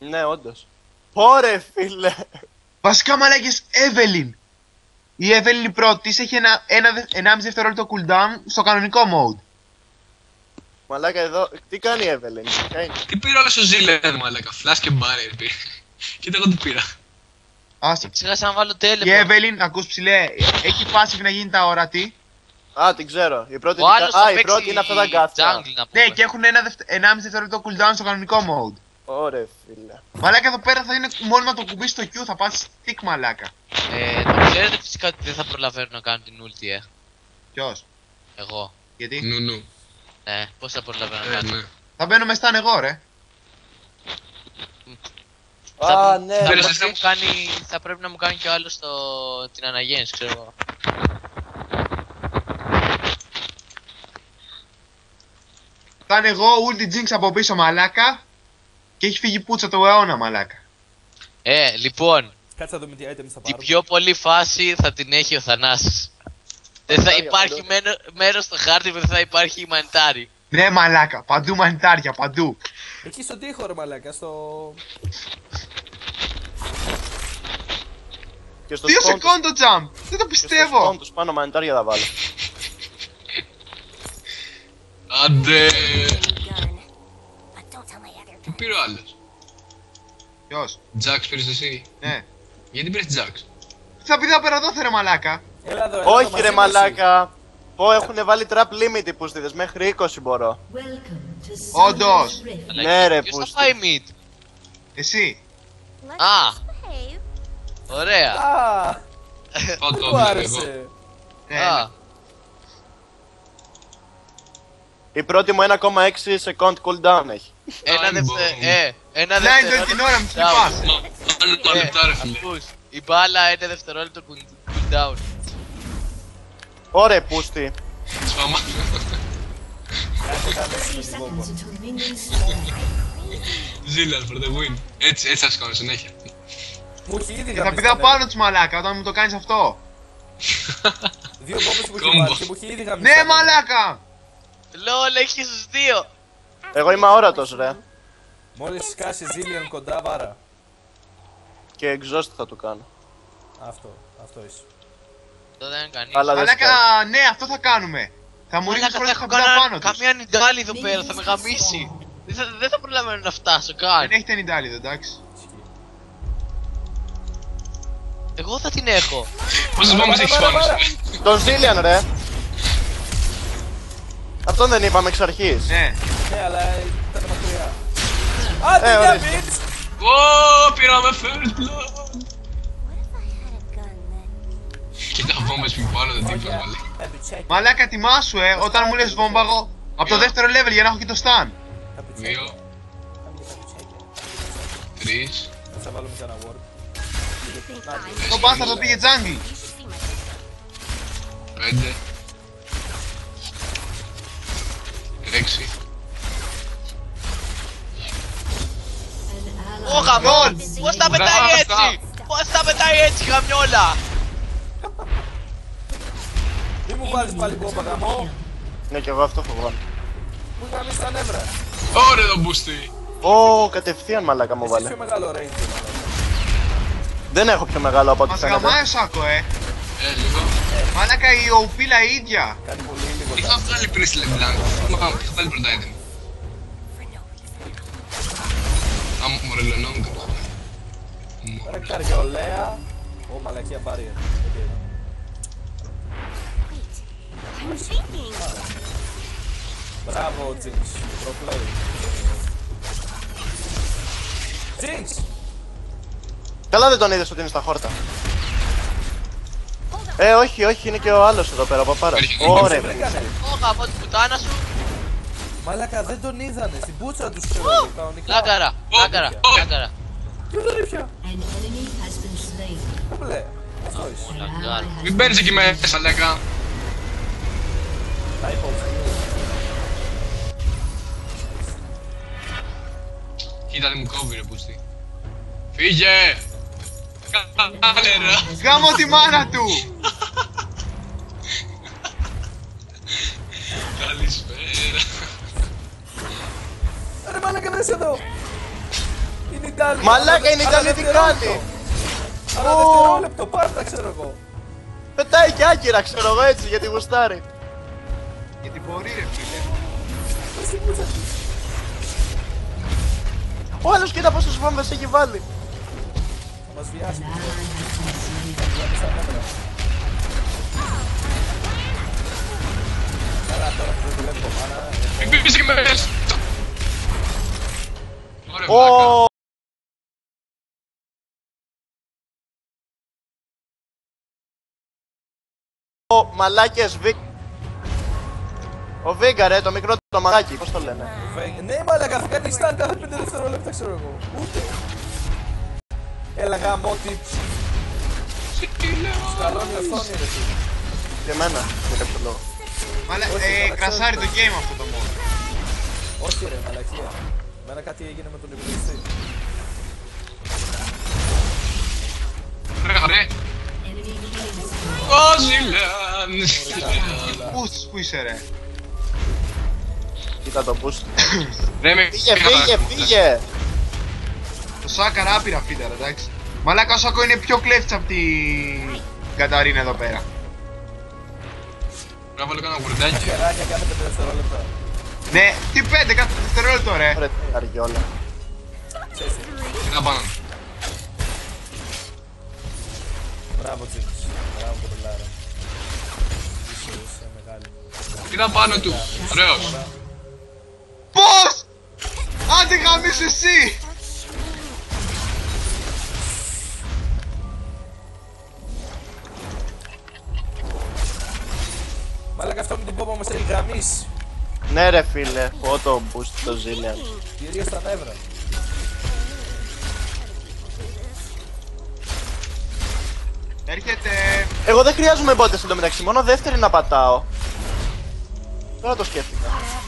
Ναι, όντως. Πόρε φίλε. Βασικά μαλάκες, Evelyn. Η Evelyn η πρώτη της έχει 1,5 δευτερόλεπτο cooldown στο κανονικό mode. Μαλάκα εδώ, τι κάνει η Evelyn, τι κάνει? Τι πήρε όλος ο Ζήλερ μαλάκα, flash και barrier πήρε. Κοίτα εγώ τι πήρα. Άσε. Ξέχασα να βάλω Η τέλεπο. Evelyn, ακούς ψηλέ, έχει passive να γίνει τα ορατή. Α, την ξέρω. Η πρώτη, Ο άλλος θα η πρώτη είναι αυτά τα γκάθια. jungle να πούμε. Ναι, και έχουν 1,5 δευτερόλεπτο cooldown στο κανονικό mode. Ωρε φίλε. Μαλάκα εδώ πέρα θα είναι μόνιμα το κουμπί στο Q, θα πας stick μαλάκα. Το ξέρετε φυσικά ότι δεν θα προλαβαίνω να κάνω την ulti, Ποιος, Εγώ. γιατί? Νου. Ναι, πώς θα προλαβαίνω να κάνω. Ναι. Θα μπαίνω με stan εγώ ρε. Α, ναι. Θα πρέπει να μου κάνει κι ο άλλος την αναγέννηση, ξέρω εγώ. Θα είναι εγώ, ulti jinx από πίσω μαλάκα. Και έχει φύγει πούτσα το αιώνα μαλάκα. Λοιπόν, Κάτσε να δούμε τι items θα την πάρω. πιο πολύ φάση θα την έχει ο Θανάσης. Δεν θα υπάρχει μέρος στο χάρτη που δεν θα υπάρχει μανιτάρι. Ναι μαλάκα, παντού μανιτάρια, παντού. Εκεί στον τοίχο ρε μαλάκα, στο... Και στο 2 second το jump, δεν το πιστεύω. τους πάνω μανιτάρια θα βάλω. Άντε. Τι πήρε ο άλλος. Ποιος, Jax πήρες εσύ. ναι. Γιατί πήρες Jax. Θα πει θα περαδόθε ρε μαλάκα. Έλα εδώ, έλα Όχι εδώ, μαζί ρε μου μαλάκα. Πω έχουνε βάλει trap limit οι πούστιδες, μέχρι 20 μπορώ. Όντως. Ναι, ρε, Ποιος θα πούστη. πάει mid. Εσύ. Α, ωραία. Α, Πάω δεν το μου εγώ. άρεσε. Ναι, Α, Η πρώτη μου 1,6 second cooldown έχει. ένα ναι, δευτερόλεπτο. την ώρα μου τι πας. Άλλο τα λεπτά ρε φίλε. Ακούς, η μπάλα ένα δευτερόλεπτο cooldown. Ωρε πούστη. Σφάμα. Ζήλερ for the win. Έτσι θα σκάω συνέχεια. Μου έχει ήδη Και θα γαμίσει πει τα θα νεύρα. πάνω τους μαλάκα όταν μου το κάνεις αυτό. 2 bombes που έχει Κόμπο. βάλει και μου έχει ήδη γαμίσει. Ναι τα νεύρα. μαλάκα. Λόλ, έχεις τους δύο. Εγώ είμαι αόρατος ρε. Μόλις σκάσει Zillion κοντά βάρα. Και exhaust θα του κάνω. Αυτό είσαι. Αυτό δεν είναι κανείς. Αλλά δεν Μαλάκα, σκάει. ναι αυτό θα κάνουμε. Θα μου ρίξεις Μαλάκα, πρώτα θα τα έχω πιντά πάνω τους. καμία νιντάλη εδώ πέρα, θα με γαμίσει. Δεν θα προλαβαίνω να φτάσω καν. Δεν έχετε νιντάλιδο εντάξει. Εγώ θα την έχω. Πόσες βόμβες έχεις πάνω σου. Τον Zillion ρε. Αυτόν δεν είπαμε εξ αρχής. Ναι. Ναι, αλλά ήταν μακριά. Άντε για ορίστε. bitch! Ω, πήραμε first blood. Κοίτα βόμβες που πάνω δεν τίποτα βάλε. Μαλάκα τιμάσου όταν μου λες βόμβα εγώ. Από το δεύτερο level για να έχω και το stun. 2, 3, Θα βάλουμε και ένα ward. Το bastard το πήγε jungle. 5, 6. Ω γαμόν, Lol. πώς τα πετάει έτσι. Πώς τα πετάει έτσι γαμιόλα. Μη μου βάλεις πάλι κόμπα γαμό. Ναι και εγώ αυτό φοβάμαι. Μου γαμίσει τα νεύρα. Ωραία το μπουστί. Ω, κατευθείαν μαλάκα μου Εσύ βάλε. πιο μεγάλο range. Δεν έχω πιο μεγάλο από ό,τι Μας φαίνεται. γαμάει ο Σάκο Λίγο. Μαλάκα η οπίλα η ίδια. Κάνει πολύ λίγο. Είχα βγάλει πριν στη Λεμπλάνκ. Είχα βάλει πρώτα item. Μορελονόμ κατά. Ρε καριολέα. Ω μαλακία barrier. Μπράβο Jinx. Pro play. Jinx! Καλά δεν τον είδες ότι είναι στα χόρτα. Όχι, όχι, είναι και ο άλλος εδώ πέρα, ο παπάρας. Ωραία. Βρήκανε. Ω γαμώ την πουτάνα σου. Μαλάκα δεν τον είδανε. Στην πούτσα τους ξέρω κανονικά. Λάγκαρα, λάγκαρα, λάγκαρα. Ποιο τον ήπια. An enemy has been slain. Μπλε. Αυτό είσαι. Λάγκαρα. Μην μπαίνεις εκεί μέσα, λέγα. Τα είπα όσο. Κοίτα δεν μου κόβει ρε πούστη. Φύγε! Κάνε ρε! Γάμω τη μάνα του. Καλησπέρα. Ρε μαλάκα δεν είσαι εδώ. την Ιταλία. Μαλάκα, είναι η Ιταλία τι κάνει. Άρα δευτερόλεπτο, πάρτα ξέρω εγώ. Πετάει και άκυρα, ξέρω εγώ έτσι, γιατί γουστάρει. Γιατί μπορεί ρε φίλε. Ο άλλος κοίτα πόσες βόμβες έχει βάλει. Θα μας βιάσει. Καλά τώρα που δεν δουλεύει το μάνα. Εκπίπησε και μέσα. Ωραία, Ω, μαλάκες Βίγκ. Ο Βίγκα ρε, το μικρό το μαλάκι, πώς το λένε. Ναι, μαλάκα, θα κάνει stun κάθε 5 δευτερόλεπτα, ξέρω εγώ. Ούτε. Έλα γαμώτη. Σκαλώνει οθόνη ρε εσύ. Και εμένα, για κάποιο λόγο. Κρασάρει το game αυτό το mod. Όχι ρε, μαλακία. Μένα κάτι έγινε με τον υπολογιστή. Ρε. Enemy killing. Κόζιλαν. Πού είσαι ρε. Κοίτα το boost. Ρε με Φύγε. Το Σάκαρα άπειρα φίτερα, εντάξει. Μαλάκα ο Σάκο είναι πιο κλέφτης από την Καταρίνα εδώ πέρα. Πρέπει να βάλω κάνα γουρντάκι. Κεράκια κάθε 5 δευτερόλεπτα. Ναι, τι 5 κάθε δευτερόλεπτο ρε. Ωραία, αργιόλα. Ξέρεις. Κοίτα πάνω. Μπράβο Τζίμις. Μπράβο κοπελάρα. Είσαι μεγάλη. Κοίτα πάνω του. Ωραίος. Πώς! Άντε γαμίσου εσύ! Μαλάκα αυτό με την πόπα μας έχει γραμμίσει. Ναι ρε φίλε, πω το boost το Zillion. Κυρίως στα νεύρα. Έρχεται. Εγώ δεν χρειάζομαι μπότες εντωμεταξύ, μόνο δεύτερη να πατάω. Τώρα το σκέφτηκα.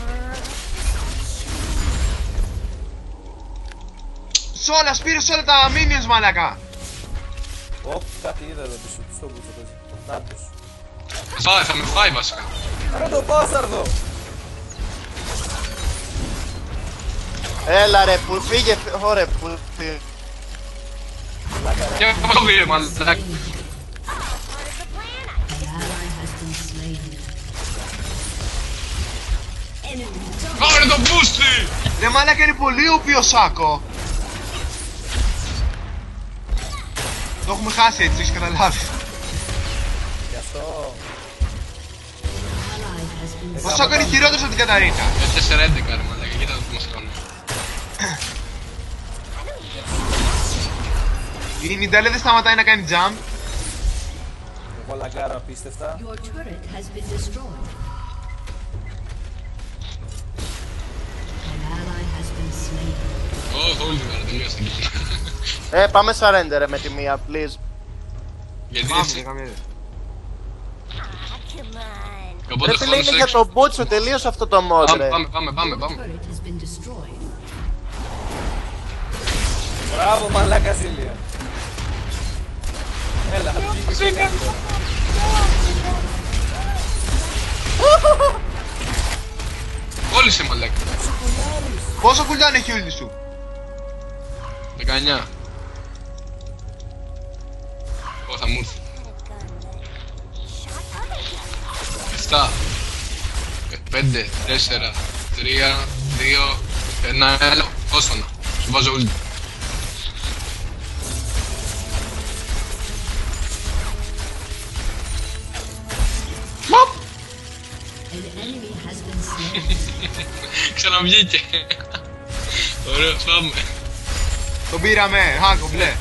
Πήρε όλα τα minions μαλάκα. Ωπ, κάτι είδα εδώ πίσω του στόχους το παίζει. Νάτος. Θα με φάει βασικά. Άρα το μπάσταρδο. Έλα ρε, που φύγε, ωραία, που φύγε. Και αυτό πήρε μαλάκα. The ally has been slain. Enemy Πάρε το μπούστι! Ρε μαλάκα είναι πολύ ουπί ο Σάκο. Το έχουμε χάσει έτσι, έχεις καταλάβει. Γι' αυτό. ally has been Ο Σάκο είναι χειρότερος από την Καταρίνα. 4-11 ρε μαλάκα, κοίτα το τι μας κάνουν. Η Νιντάλε δεν σταματάει να κάνει jump. Εγώ λαγκάρω απίστευτα. Your turret has been destroyed. An ally has been slain. Ω, όλη την ώρα τελείωσε εκεί. Πάμε surrender ρε με τη μία, please. Γιατί Πάμε, έτσι. καμία. Οπότε Ρε φίλε, είναι χρόνος για έξω. το μπούτσο τελείως αυτό το mod ρε. Πάμε. Turret has been destroyed. Μπράβο μαλάκα Ζήλια. Έλα, θα βγει και κάτι τώρα. Κόλλησε μαλάκα. Πόσο cooldown έχει ούλτη σου? 19. Ω, θα μου έρθει. 7. 5, 4, 3, 2, 1, έλα. Όσο να. Σου βάζω ούλτι. An enemy has been slain. Ξαναβγήκε. Ωραίο, πάμε. Τον πήραμε, Χάκο μπλε.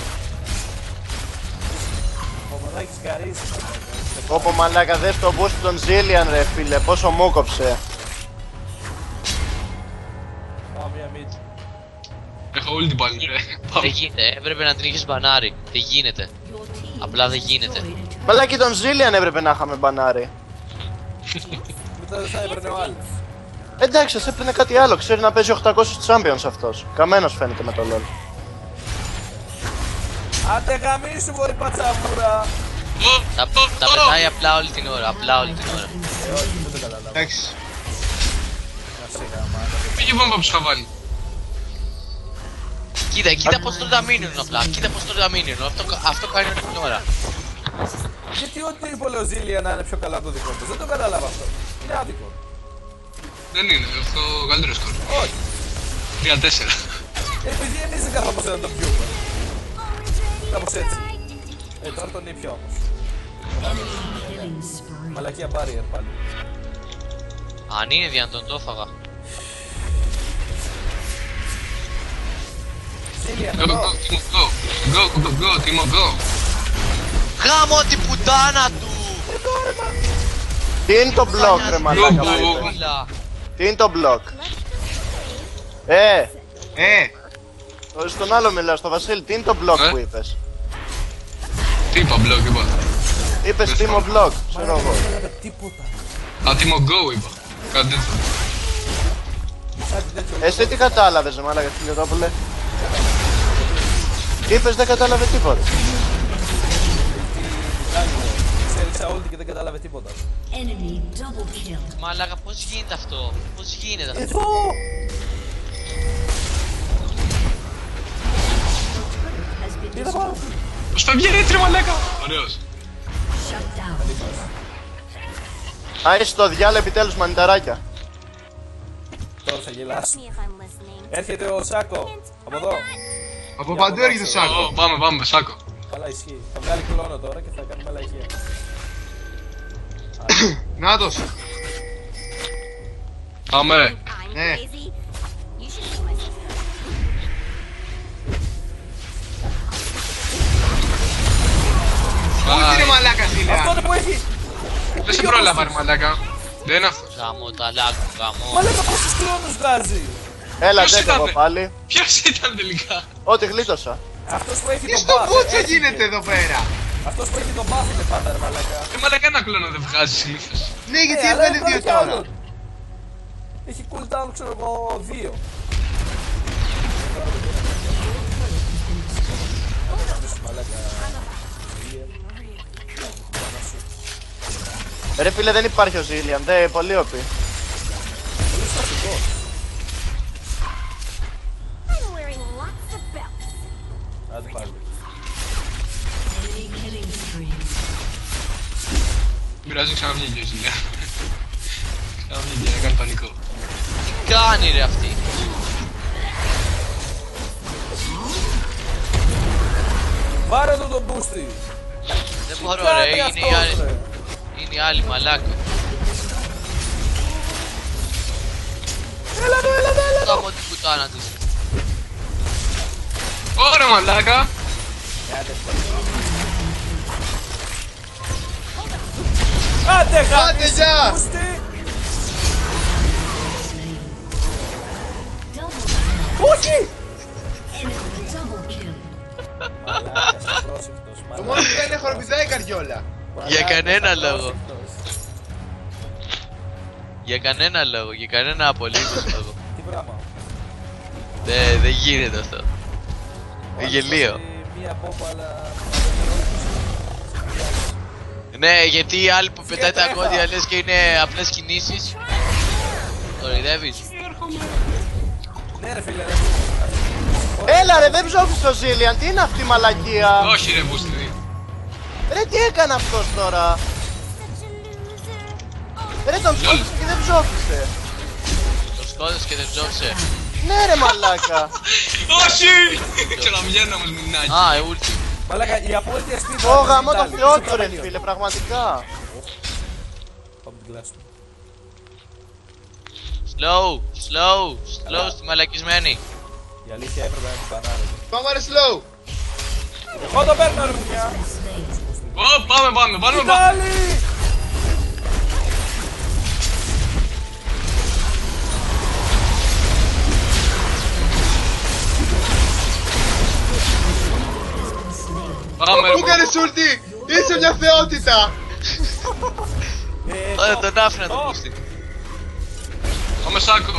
Ωπα, θα έχεις καρίσει. Όπο μαλάκα, δες το boost των Zillion ρε φίλε, πόσο μου κόψε. Πάω μία μίτ. Έχω ούλτι πάλι, ρε. Δεν Πάμε. γίνεται, έπρεπε να την είχες μπανάρει. Δεν γίνεται. Your team Απλά δεν γίνεται. destroyed a turret. Μαλάκι τον Zillion έπρεπε να είχαμε μπανάρει. Μετά δεν θα έπαιρνε ο άλλος. Εντάξει, ας έπαιρνε κάτι άλλο, ξέρει να παίζει 800 Champions αυτός. Καμένος φαίνεται με το LoL. Άντε γαμίσου μωρή πατσαβούρα. Τα πετάει απλά όλη την ώρα. Απλά όλη την ώρα. Όχι, δεν το καταλάβω. Εντάξει. Να σε γαμάτα. Πήγε βόμβα που σου είχα βάλει. Κοίτα πως τρώει τα minion απλά. Κοίτα πως τρώει τα minion. Αυτό κάνει όλη την ώρα. Γιατί ό,τι είπε ο Ζήλια να είναι πιο καλά από το δικό του. Δεν το κατάλαβα αυτό. Είναι άδικο. Δεν είναι, αυτό καλύτερο σκορ. Όχι. 3-4. Επειδή εμείς δεν καθόμαστε να το πιούμε. Κάπως έτσι. Τώρα τον ήπια όμως. Killing spree. Μαλακία barrier πάλι. Αν είναι δυνατόν το έφαγα. Ζήλια, Go, εδώ. go, Timo, go. Γάμω την πουτάνα του! Τι είναι το μπλοκ ρε μαλάκα που Go. είπες? Όλα. Τι είναι το μπλοκ? Στον άλλο μιλάω, στο Βασίλη, τι είναι το μπλοκ που είπες? Τι είπα, μπλοκ είπα. Είπες Timo μπλοκ, ξέρω εγώ. Δεν έλαβε τίποτα. Α, Timo, go είπα. Κάτι τέτοιο. Κάτι τέτοιο. Εσύ τι κατάλαβες ρε μαλάκα Φιλιοτόπουλε? Τι είπες, δεν κατάλαβε τίποτα. Έριξα όλη και δεν κατάλαβε τίποτα. Enemy double kill. Μαλάκα πώς γίνεται αυτό? Πώς γίνεται αυτό? Εδώ! Has been Τι θα πάρω? Πώς θα βγει έτσι ρε μαλάκα. Ωραίος. shut down. Α, είσαι στο διάλο επιτέλους μανιταράκια. Τώρα θα γελάσω. Me if I'm listening. Έρχεται ο Σάκο. Από εδώ. Από παντού έρχεται ο Σάκο. Πάμε, Σάκο. Καλά ισχύει. Θα βγάλει κλόνο τώρα και θα κάνει μαλακία. Νάτος. Πάμε ρε. I'm Ναι. crazy. You should see my sister. Πού είναι ρε μαλάκα Αυτό Ζήλια. είναι που έχει! Δεν σε πρόλαβα ρε μαλάκα. Δεν είναι αυτό. Γάμω τα λάκου, γάμω. Μαλάκα πόσους κλόνους βγάζει! Έλα, Ποιος δεν εγώ ήτανε? πάλι. Ποιος ήταν τελικά? Ό,τι γλίτωσα. Αυτός που έχει Τι τον στο buff. μπούτσο έχει γίνεται και- εδώ πέρα. Αυτός που έχει τον buff είναι πάντα ρε μαλάκα. Μαλάκα ένα κλόνο δεν βγάζει συνήθως. Ναι, γιατί αλλά έβγαλε έβγαλε δύο κι τώρα. άλλον. Έχει cooldown ξέρω εγώ 2. Ρε φίλε, δεν υπάρχει ο Ζήλιαν, δεν πολύ όπι. I'm wearing lots of belts. Άντε πάλι. Enemy killing spree. Μοιράζει ξαναβγήκε ο Ζήλια. Ξαναβγήκε, να κάνει πανικό. Τι κάνει ρε αυτή? Πάρε τον μπούστι. Δεν μπορώ ρε, είναι η άλλη. Είναι η άλλη μαλάκα. Γάμω την πουτάνα της. Ωραία μαλάκα. Άντε γάμι! Άντε, γεια! Μπούστι! Double Όχι! enemy double kill. Μαλάκας, απρόσεκτος, Το μόνο που κάνει είναι χοροπηδάει η καριόλα. Για κανένα λόγο. απρόσεκτος. Για κανένα λόγο, για κανένα απολύτως λόγο. Τι πράγμα. Δεν γίνεται αυτό. Γελίο. Μία πόπα αλλά... Ναι, γιατί οι άλλοι που πετάει τα τρέχα. κόντια λες και είναι απλές κινήσεις. Το ριδεύεις. Ναι ρε φίλε, ρε. Έλα ρε, δεν ψόφεις το Ζήλιαν, τι είναι αυτή η μαλακία? Όχι ρε Μπούστη. Ρε, τι έκανε αυτός τώρα? Ρε, τον ψόφισε και δεν ψόφισε. Το σκότωσε και δεν ψόφισε. Ναι ρε μαλάκα. Όχι! Ξαναβγαίνω όμως μηνάκι. Α, ούλτι. Μαλάκα, η απόλυτη αστίδα. Ω γαμώ το θεό του ρε φίλε, πραγματικά. Πάμε την κλάση. Slow στη μαλακισμένη. Η αλήθεια έπρεπε να την πανάρετε. Πάμε ρε slow. Εγώ το παίρνω ρε παιδιά. Ω, πάμε. Πάλι! Πάμε Πού κάνεις ούλτι. Είσαι μια θεότητα. Τον άφηνα το πούστη. Πάμε Σάκο.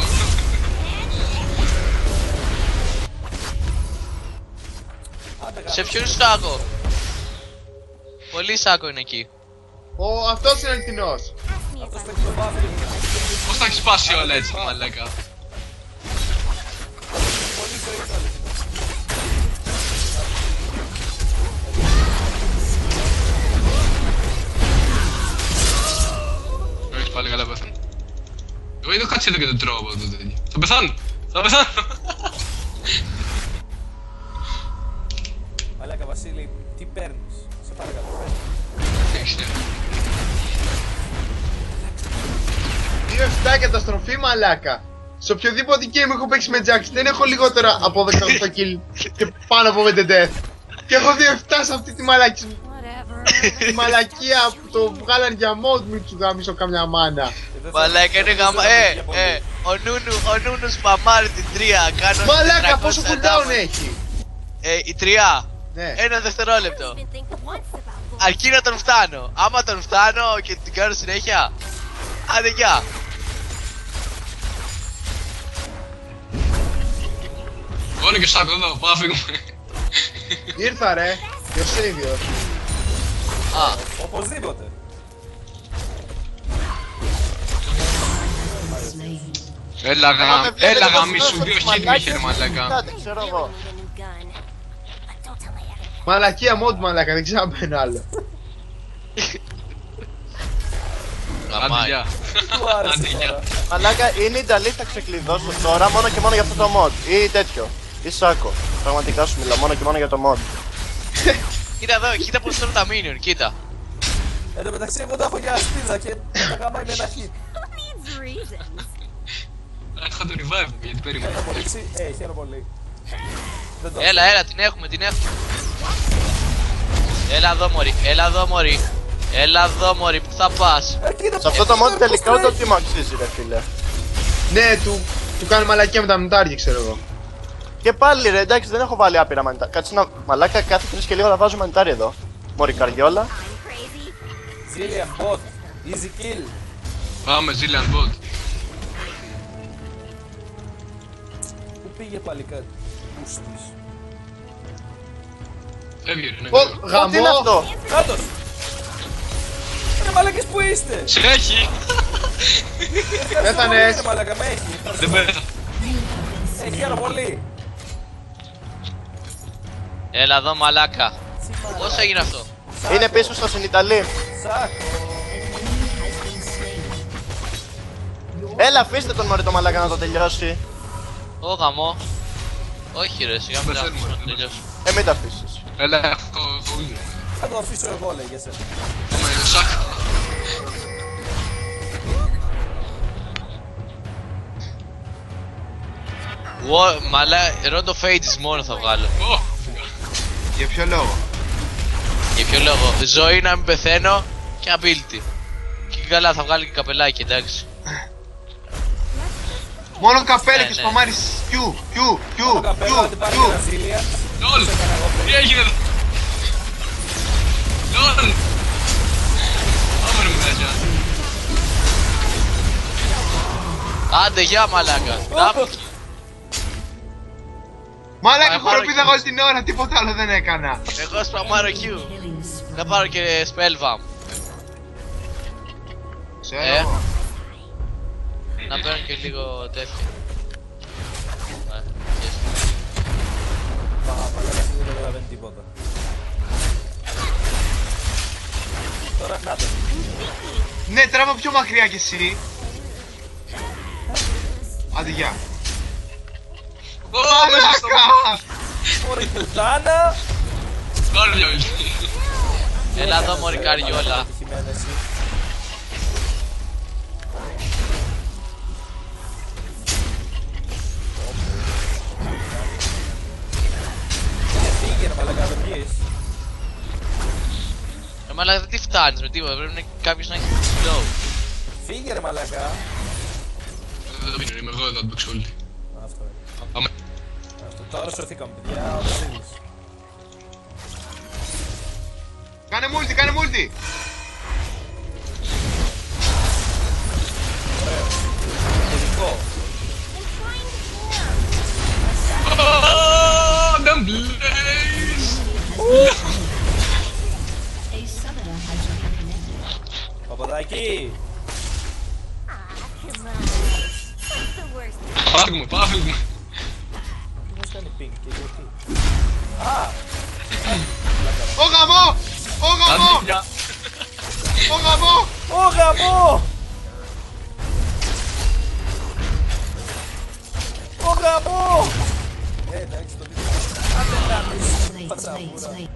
Σε ποιον Σάκο? Πολύ Σάκο είναι εκεί. Αυτός είναι αληθινός. Αυτός παίρνει το μπάφι. Πώς τα έχεις σπάσει όλα έτσι μαλάκα. κάτσε εδώ και δεν τρώω από το τέτοιο. Θα πεθάνω! Θα πεθάνω! Μαλάκα Βασίλη, τι παίρνεις? Σε παρακαλώ, παίρνεις. Δύο 7 καταστροφή μαλάκα. Σε οποιοδήποτε game έχω παίξει με Jax δεν έχω λιγότερα από 18 kill και πάνω από 5 death. Και έχω 2-7 σε αυτή τη μαλακία. Whatever. Τη μαλακία που το βγάλαν για mod μην του γάμισω καμιά μάνα. Μαλάκα είναι γαμα... ο Νούνου σπαμάρει την 3, κάνω Μαλάκα 400 πόσο cooldown έχει? η 3, Ναι. 1 δευτερόλεπτο. Didn't think once about the Αρκεί να τον φτάνω. Άμα τον φτάνω και την κάνω συνέχεια. Άντε γεια. Όνο και σάκο εδώ, πάω να φύγουμε. Ήρθα ρε, your savior. Α, Οπωσδήποτε. Έλα γαμίσου, 2 hit με είχε ρε μαλάκα. Κάτι, ξέρω εγώ. need a new gun. But don't tell my editor. Μαλακία mod μαλάκα, δεν ξέρω αν άλλο. Άντε γαμάει. γεια. Του άρεσε Άντε γεια. τώρα. Μαλάκα, είναι η Νταλή θα ξεκλειδώσω τώρα μόνο και μόνο για αυτό το mod. Ή τέτοιο. Ή Σάκο. Πραγματικά σου μιλάω μόνο και μόνο για το mod. Κοίτα εδώ, κοίτα πως τρώνε τα minion, κοίτα. Εν τω μεταξύ εγώ τα έχω για ασπίδα και τα γάμα είναι ένα hit. Who needs reasons? Έχω το revive μου γιατί περίμενα. Έχω απολύξει, χαίρομαι πολύ. Δεν το Έλα, την έχουμε, την έχουμε. Έλα εδώ μωρί, έλα εδώ μωρί. Έλα εδώ μωρί, που θα πας? κοίτα, Σε αυτό το mod τελικά ούτε τι μου αξίζει ρε φίλε. Ναι, του κάνει μαλακία με τα μουτάρια ξέρω εγώ. Και πάλι ρε, εντάξει δεν έχω βάλει άπειρα μανιτάρια. Κάτσε να μαλάκα κάθε 3 και λίγο να βάζω μανιτάρια εδώ. Μωρή καριόλα. I'm crazy. Zillion bot, easy kill. Πάμε Zillion Bot. Πού πήγε πάλι κάτι? Πούστης. Φεύγει ρε, ναι. Τι είναι αυτό? Κάτος! Ρε μαλάκες που είστε! Σε έχει! Πέθανες. Ρε μαλάκα με έχει. Δεν πέθα. Χαίρομαι πολύ. Έλα εδώ μαλάκα. Πώς έγινε αυτό? Είναι πίσω στο συνιταλή. Σάκο. Έλα αφήστε τον μωρή το μαλάκα να το τελειώσει. Ω γαμό. Όχι ρε, σιγά μην τα Πεθαίνουμε, αφήσουμε να δεν τελειώσει. Μην τα αφήσεις. Έλα, έχω ήλιο. Θα το αφήσω εγώ λέγε σε. Πάμε σάκο. Μαλά, Rondo Fages μόνο θα βγάλω. Ω, Για ποιο λόγο? Για ποιο λόγο? Ζωή να μην πεθαίνω και ability. Και καλά θα βγάλει και καπελάκι, εντάξει. Μόνο καπέλα και ναι. σπαμάρεις Q. Καπέλα να την πάρει και ένα Zillion. λόλ! Τι έγινε εδώ? Λόλ! Πάμε ρε μουδέσια. Άντε γεια μαλάκα. Double kill. Μαλάκα Πάμε, χοροπίδα πάρε εγώ στην ώρα, τίποτα άλλο δεν έκανα. Εγώ σπαμάρω Q. Θα πάρω και spellvamp. Ξέρω. Να παίρνω και λίγο τέτοιο. Yes. Μαλάκα δεν καταλαβαίνει τίποτα. Τώρα να το. Ναι, τράβα πιο μακριά κι εσύ. Άντε γεια. Ω, μέσα στο Μαλάκα! Ωραία πουτάνα. Πάρε μια ουλή. Έλα εδώ μωρή καριόλα. Ατυχημένα εσύ. Φύγε ρε μαλάκα, δεν βγεις. Μαλάκα δεν τη φτάνεις με τίποτα, πρέπει κάποιος να έχει slow. Φύγε ρε μαλάκα. Δεν το πίνω, είμαι εγώ εδώ, το παίξω όλοι. Αυτό είναι. Πάμε. Αυτό. Τώρα σωθήκαμε παιδιά, ο Βασίλης. Κάνε multi. Ειδικό. Don't blaze! A summoner has reconnected. Παπαδάκι. Come on. What's the worst? Πάμε, πάμε. Τι μας κάνει ping και γιατί. Α! Ω γαμό! Άντε, γεια. Ω γαμό! γαμό! Εντάξει, το δείτε. Άντε να πεις, Slay, slay, πατσαβούρα. slay.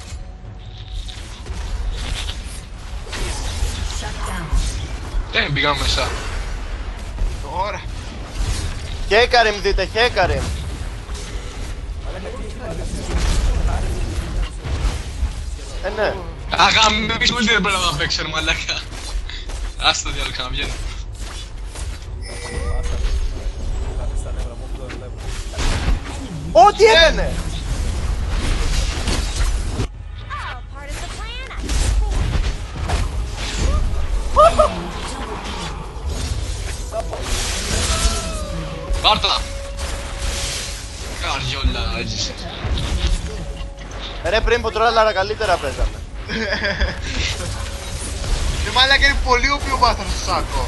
Shut down. Δεν πήγαμε μέσα. Τώρα. Χέκαριμ δείτε, χέκαριμ. Ναι. Αγαμίσου ούτε δεν πρέπει να παίξω ρε μαλάκα. Άστα το διάλογο ξαναβγαίνει. Στα νεύρα μου, το βλέπω. Ό,τι έκανε! Oh, part of the plan. Πάρτα! Καριόλα έζησε. Ρε πριν που τρόλαρα καλύτερα παίζαμε. Μαλάκα είναι πολύ οποίο μάθαμε στο Σάκο.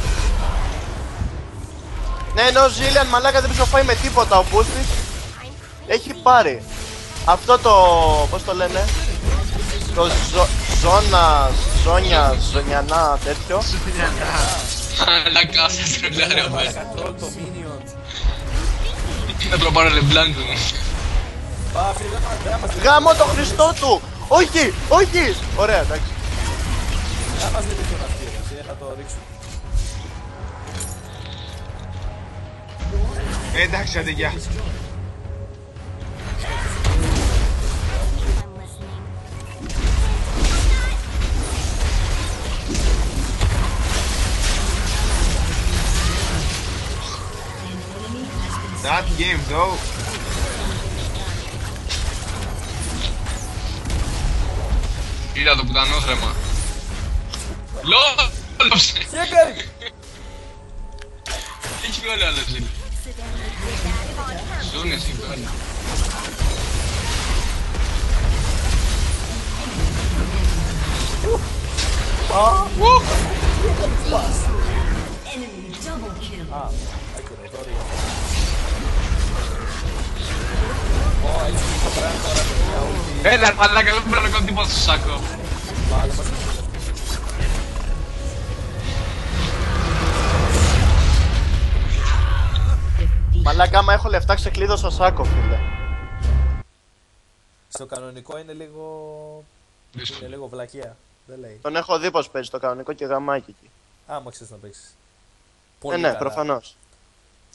Ναι, ενώ ο Ζήλιαν μαλάκα δεν ψοφάει με τίποτα ο Πούστης. Έχει πάρει αυτό το, πώς το λένε, το ζωνιανά τέτοιο. Μαλάκα σε τρελάρε ο μέσα. Control το minion. Δεν προπάρω λεμπλάν του. Πά, φίλε, δεν μας Γάμο το Χριστό του! Όχι, όχι! Ωραία, εντάξει. δεν τον αυτή, θα το ρίξω. Εντάξει, άντε γεια. I'm listening. That game though. Είδα το πουτανό θρέμα. Λόλοψε! Χέκαρη! Έχει βγάλει άλλο ζήλι. Ζουν εσύ βγάλει. Enemy double kill. Άκυρο, τώρα. Ω, έτσι το πράγμα τώρα, παιδιά, όλοι. Έλα μαλάκα, δεν πρέπει να κάνω τίποτα στο σάκο. Μαλάκα, άμα έχω λεφτά ξεκλείδωσα Σάκο, φίλε. Στο κανονικό είναι λίγο βλακεία. Δεν λέει. Τον έχω δει πως παίζει το κανονικό και γαμάκι εκεί. Άμα ξέρεις να παίξεις. Ναι, προφανώς.